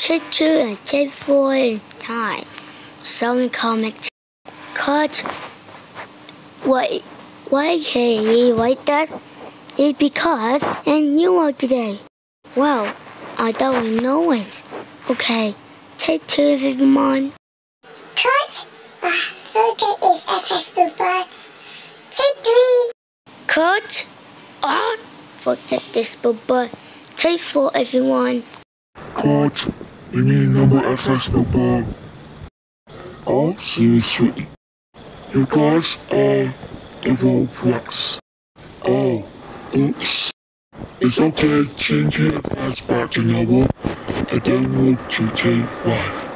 Take 2 and take 4 in time. Some comic. Cut. Why can he write that? It's because and you are today. Well, I don't know it. Okay, take 2 everyone. Cut. Forget is a Facebook bar. Take 3. Cut. Forget this but take 4 everyone. Cut. We need number Facebook bar. Oh, seriously. You guys are the Bloopers. Oh, oops. It's okay, change your advice back to number. I don't want to take 5.